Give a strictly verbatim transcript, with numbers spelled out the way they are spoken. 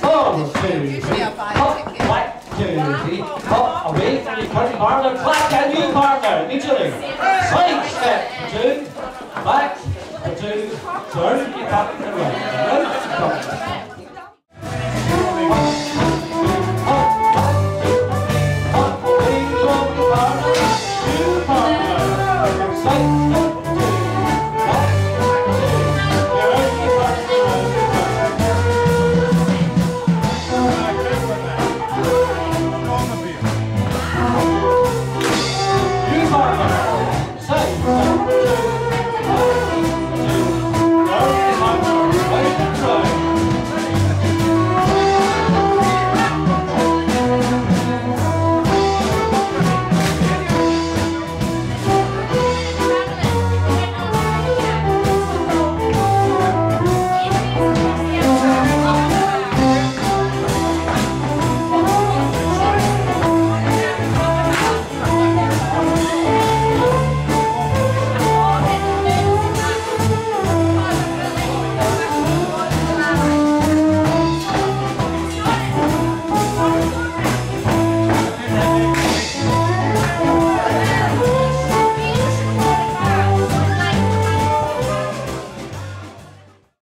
Forward, two, three. Hop, back, two, three. Hop, away from your current partner. Clap a new partner, immediately. Side step for two. Back for two. Turn your partner around. Come.